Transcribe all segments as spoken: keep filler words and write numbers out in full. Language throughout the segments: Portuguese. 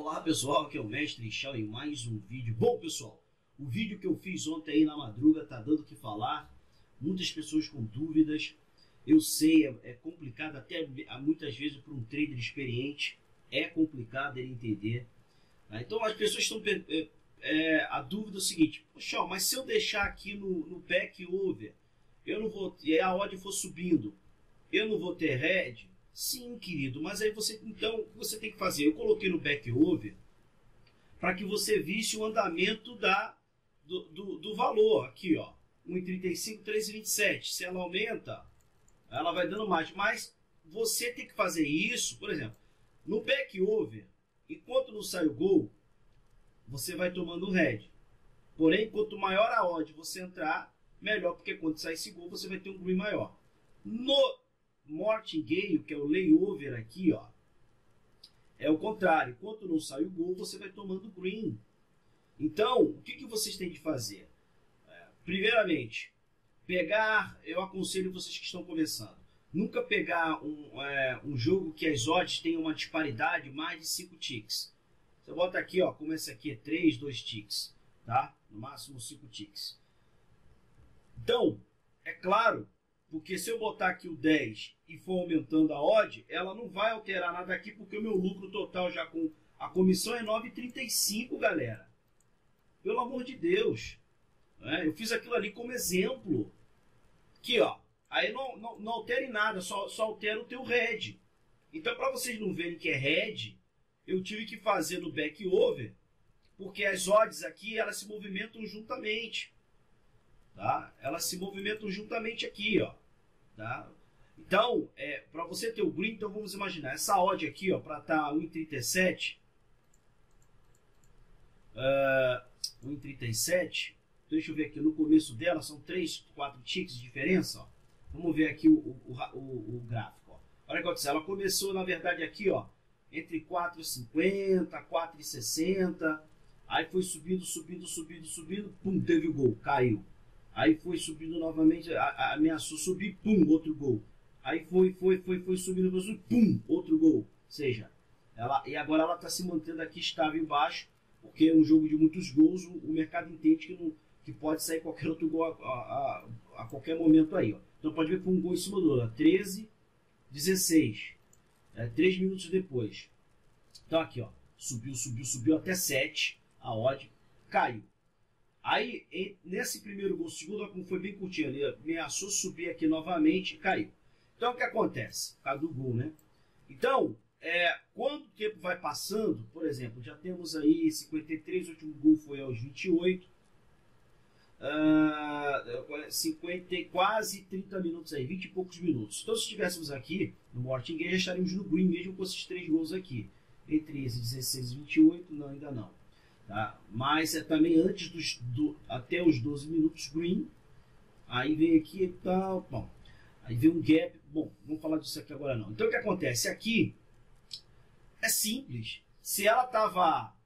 Olá pessoal, aqui é o Mestre Chão em mais um vídeo. Bom pessoal, o vídeo que eu fiz ontem aí na madruga tá dando o que falar, muitas pessoas com dúvidas. Eu sei, é, é complicado até muitas vezes para um trader experiente, é complicado ele entender. Né? Então as pessoas estão... É, é, a dúvida é o seguinte, poxa, mas se eu deixar aqui no, no back over, eu não vou, e a odd for subindo, eu não vou ter head? Sim, querido, mas aí você, então, o que você tem que fazer? Eu coloquei no back over para que você visse o andamento da, do, do, do valor. Aqui, ó, um e trinta e cinco, três e vinte e sete. Se ela aumenta, ela vai dando mais. Mas você tem que fazer isso, por exemplo, no back over, enquanto não sai o gol, você vai tomando o head. Porém, quanto maior a odd você entrar, melhor, porque quando sai esse gol, você vai ter um green maior. No Martingale, que é o layover aqui, ó, é o contrário. Enquanto não sai o gol, você vai tomando green. Então, o que, que vocês têm de fazer? É, primeiramente, pegar, eu aconselho vocês que estão começando, nunca pegar um, é, um jogo que as odds tenham uma disparidade mais de cinco ticks. Você bota aqui, ó, como esse aqui é três, dois ticks, tá? No máximo cinco ticks. Então, é claro, porque se eu botar aqui o dez e for aumentando a odd, ela não vai alterar nada aqui, porque o meu lucro total já com a comissão é nove e trinta e cinco, galera. Pelo amor de Deus. Né? Eu fiz aquilo ali como exemplo. Aqui, ó. Aí não, não, não altere nada, só, só altera o teu head. Então, para vocês não verem que é head, eu tive que fazer no back over, porque as odds aqui, elas se movimentam juntamente. Tá? Elas se movimentam juntamente aqui, ó. Tá? Então, é, para você ter o green, então vamos imaginar essa odd aqui, ó, para estar tá um e trinta e sete, uh, um e trinta e sete. Deixa eu ver aqui no começo dela, são três, quatro ticks de diferença, ó. Vamos ver aqui o, o, o, o gráfico, ó. Olha o que aconteceu, ela começou na verdade aqui, ó, entre quatro e cinquenta, quatro e sessenta, aí foi subindo, subindo, subindo, subindo, pum, teve o gol, caiu. Aí foi subindo novamente, a, a, ameaçou subir, pum, outro gol. Aí foi, foi, foi, foi subindo, pum, outro gol. Ou seja, ela, e agora ela está se mantendo aqui estável embaixo, porque é um jogo de muitos gols, o, o mercado entende que, não, que pode sair qualquer outro gol a, a, a, a qualquer momento aí. Ó. Então pode ver que foi um gol em cima do outro, treze, dezesseis, é, três minutos depois. Então aqui, ó, subiu, subiu, subiu até sete, a odd caiu. Aí, nesse primeiro gol, o segundo como foi bem curtinho ali, ameaçou subir aqui novamente e caiu. Então, o que acontece? Por causa do gol, né? Então, é, quando o tempo vai passando, por exemplo, já temos aí cinquenta e três, o último gol foi aos vinte e oito, uh, cinquenta, quase trinta minutos aí, vinte e poucos minutos. Então, se estivéssemos aqui no Martingale, já estaríamos no green mesmo com esses três gols aqui. Entre esses dezesseis e vinte e oito, não, ainda não. Tá? Mas é também antes dos do, até os doze minutos green. Aí vem aqui e tal, bom, aí vem um gap. Bom, vamos falar disso aqui agora não. Então o que acontece aqui é simples. Se ela tava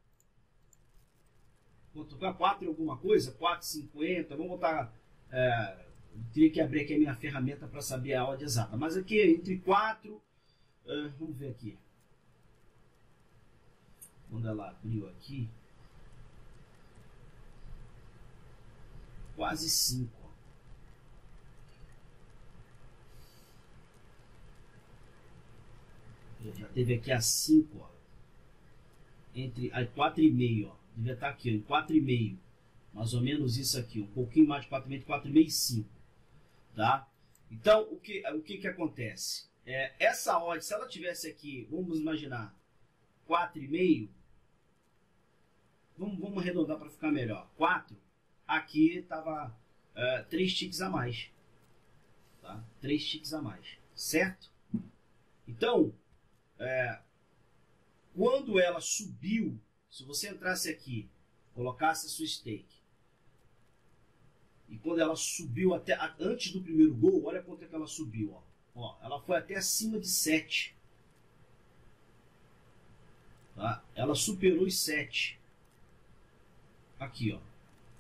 quatro e alguma coisa, quatro e cinquenta, vamos botar, é, teria que abrir aqui a minha ferramenta para saber a odd exata, mas aqui entre quatro, é, vamos ver aqui quando ela abriu aqui, quase cinco. Já teve aqui a cinco, ó. Entre a quatro e meio, ó. Devia estar aqui, ó, em quatro e meio. Mais ou menos isso aqui, um pouquinho mais de quatro e meio, quatro e meio e cinco. Tá? Então, o que o que que acontece? É, essa odd, se ela tivesse aqui, vamos imaginar, quatro e meio, vamos, vamos arredondar para ficar melhor. quatro. Aqui estava uh, três ticks a mais, tá? três ticks a mais, certo? Então, é, quando ela subiu, se você entrasse aqui, colocasse a sua stake, e quando ela subiu até antes do primeiro gol, olha quanto é que ela subiu, ó. Ó, ela foi até acima de sete, tá? Ela superou os sete, aqui, ó.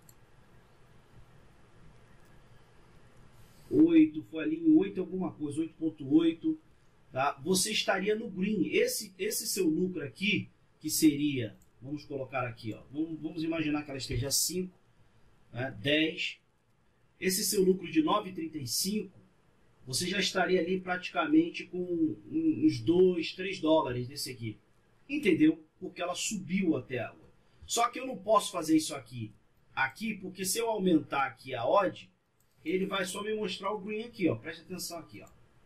oito, foi ali em oito alguma coisa, oito ponto oito, tá? Você estaria no green. Esse, esse seu lucro aqui que seria, vamos colocar aqui, ó, vamos, vamos imaginar que ela esteja cinco, né, dez. Esse seu lucro de nove vírgula trinta e cinco, você já estaria ali praticamente com uns dois, três dólares desse aqui. Entendeu? Porque ela subiu até a... Só que eu não posso fazer isso aqui, aqui, porque se eu aumentar aqui a odd, ele vai só me mostrar o green aqui, ó. Preste atenção aqui, ó.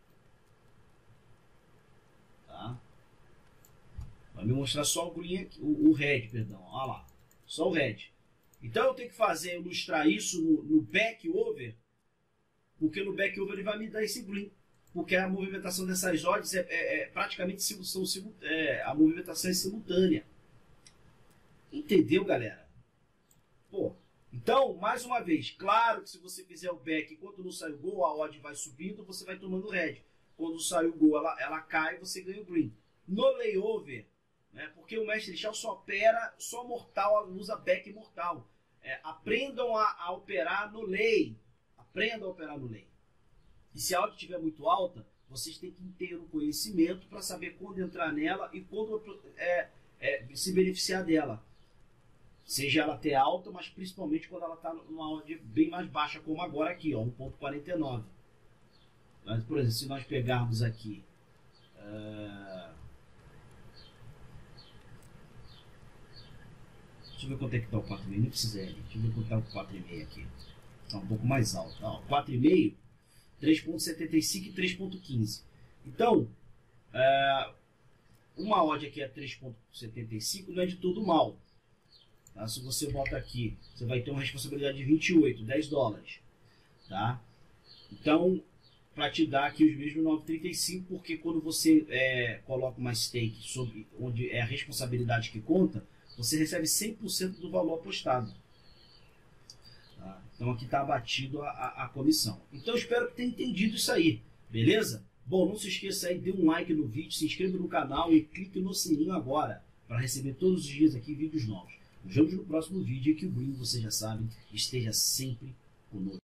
Tá? Vai me mostrar só o green aqui, o, o red, perdão. Olha lá. Só o red. Então eu tenho que fazer, ilustrar isso no, no back over, porque no back over ele vai me dar esse green. Porque a movimentação dessas odds é, é, é praticamente são, é, a movimentação é simultânea. Entendeu, galera? Pô, então, mais uma vez, claro que se você fizer o back, enquanto não sai o gol, a odd vai subindo, você vai tomando red. Quando sai o gol, ela, ela cai, você ganha o green. No layover, né, porque o mestre Chal só opera, só mortal, usa back mortal. É, aprendam a, a operar no lay. Aprendam a operar no lay. E se a odd estiver muito alta, vocês têm que ter o conhecimento para saber quando entrar nela e quando é, é, se beneficiar dela. Seja ela até alta, mas principalmente quando ela está numa odd bem mais baixa, como agora aqui, ó, um ponto quarenta e nove. Mas, por exemplo, se nós pegarmos aqui... Uh... Deixa eu ver quanto é que está o quatro vírgula cinco, não precisa ir. Deixa eu ver quanto está o quatro vírgula cinco aqui. Está um pouco mais alto. Ó, quatro vírgula cinco, três ponto setenta e cinco e três ponto quinze. Então, uh, uma odd aqui a três ponto setenta e cinco não é de todo mal. Tá? Se você bota aqui, você vai ter uma responsabilidade de vinte e oito, dez dólares. Tá? Então, para te dar aqui os mesmos nove vírgula trinta e cinco, porque quando você é, coloca uma stake sobre, onde é a responsabilidade que conta, você recebe cem por cento do valor apostado. Tá? Então aqui está abatido a, a, a comissão. Então eu espero que tenha entendido isso aí, beleza? Bom, não se esqueça aí, dê um like no vídeo, se inscreva no canal e clique no sininho agora, para receber todos os dias aqui vídeos novos. Nos vemos no próximo vídeo e que o Green, você já sabe, esteja sempre conosco.